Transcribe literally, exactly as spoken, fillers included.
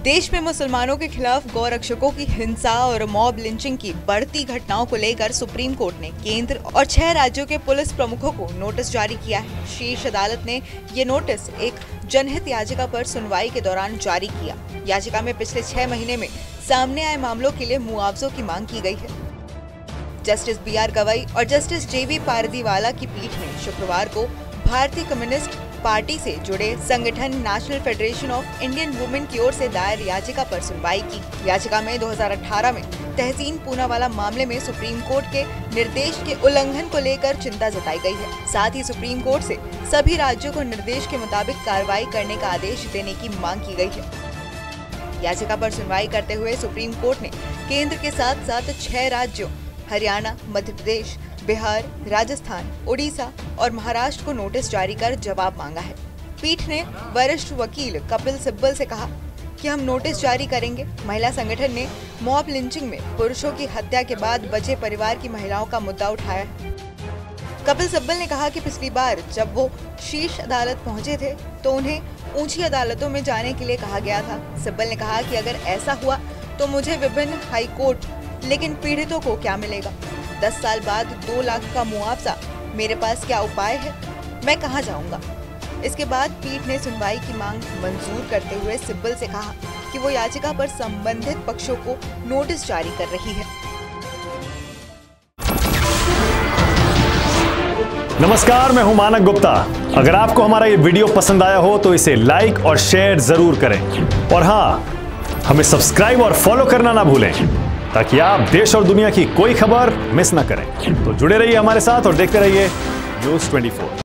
देश में मुसलमानों के खिलाफ गौरक्षकों की हिंसा और मॉब लिंचिंग की बढ़ती घटनाओं को लेकर सुप्रीम कोर्ट ने केंद्र और छह राज्यों के पुलिस प्रमुखों को नोटिस जारी किया है। शीर्ष अदालत ने ये नोटिस एक जनहित याचिका पर सुनवाई के दौरान जारी किया। याचिका में पिछले छह महीने में सामने आए मामलों के लिए मुआवजों की मांग की गई है। जस्टिस बी आर गवई और जस्टिस जे वी पारदीवाला की पीठ ने शुक्रवार को भारतीय कम्युनिस्ट पार्टी से जुड़े संगठन National Federation of Indian Women की ओर से दायर याचिका पर सुनवाई की। याचिका में दो हज़ार अठारह में तहसीन पूनावाला मामले में सुप्रीम कोर्ट के निर्देश के उल्लंघन को लेकर चिंता जताई गई है। साथ ही सुप्रीम कोर्ट से सभी राज्यों को निर्देश के मुताबिक कार्रवाई करने का आदेश देने की मांग की गई है। याचिका पर सुनवाई करते हुए सुप्रीम कोर्ट ने केंद्र के साथ साथ छह राज्यों हरियाणा, मध्य प्रदेश, बिहार, राजस्थान, उड़ीसा और महाराष्ट्र को नोटिस जारी कर जवाब मांगा है। पीठ ने वरिष्ठ वकील कपिल सिब्बल से कहा कि हम नोटिस जारी करेंगे। महिला संगठन ने मॉब लिंचिंग में पुरुषों की हत्या के बाद बचे परिवार की महिलाओं का मुद्दा उठाया है। कपिल सिब्बल ने कहा कि पिछली बार जब वो शीर्ष अदालत पहुंचे थे तो उन्हें ऊंची अदालतों में जाने के लिए कहा गया था। सिब्बल ने कहा कि अगर ऐसा हुआ तो मुझे विभिन्न हाई कोर्ट, लेकिन पीड़ितों को क्या मिलेगा? दस साल बाद दो लाख का मुआवजा, मेरे पास क्या उपाय है? मैं कहां जाऊंगा? इसके बाद पीठ ने सुनवाई की मांग मंजूर करते हुए सिब्बल से कहा कि वो याचिका पर संबंधित पक्षों को नोटिस जारी कर रही है। नमस्कार, मैं हूं मानक गुप्ता। अगर आपको हमारा ये वीडियो पसंद आया हो तो इसे लाइक और शेयर जरूर करें और हाँ, हमें सब्सक्राइब और फॉलो करना ना भूलें ताकि आप देश और दुनिया की कोई खबर मिस ना करें। तो जुड़े रहिए हमारे साथ और देखते रहिए न्यूज़ चौबीस।